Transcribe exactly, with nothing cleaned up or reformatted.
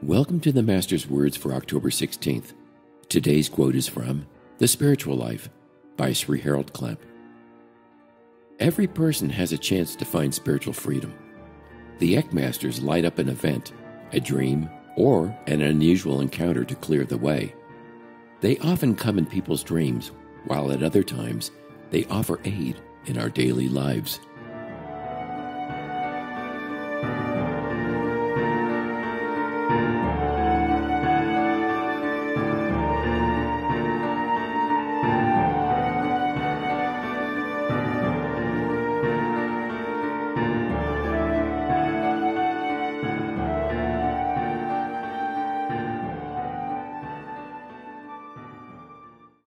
Welcome to the Master's Words for October sixteenth. Today's quote is from The Spiritual Life by Sri Harold Klemp. Every person has a chance to find spiritual freedom. The E C K Masters light up an event, a dream, or an unusual encounter to clear the way. They often come in people's dreams, while at other times they offer aid in our daily lives.